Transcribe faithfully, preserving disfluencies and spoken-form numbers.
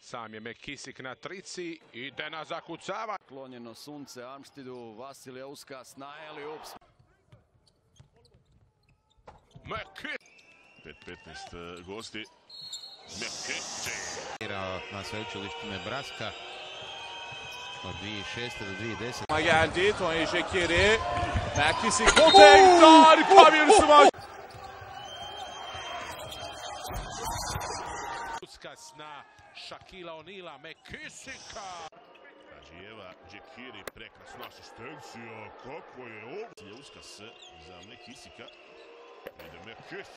Sam je McKissick na trici, ide na zakucava. Klonjeno sunce Armsteadu, Vasilija Uskas na Eliups. McKissick! pet petnaest gosti. McKissick! Na sveučilištu Nebraska od dvije tisuće šeste do dvije tisuće desete. Geldi Tony Jekiri. McKissick potayı harika bir smaç. Uskas na Shaquille O'Neala, McKissicka. Kažijeva, Jekiri, prekrasna asistencija. Kako je ovo? Uskas za McKissicka. Ide McKissick.